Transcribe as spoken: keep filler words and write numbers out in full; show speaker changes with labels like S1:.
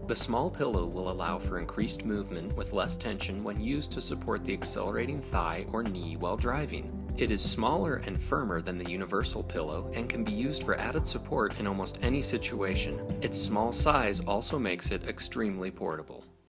S1: The small pillow will allow for increased movement with less tension when used to support the accelerating thigh or knee while driving. It is smaller and firmer than the universal pillow and can be used for added support in almost any situation. Its small size also makes it extremely portable.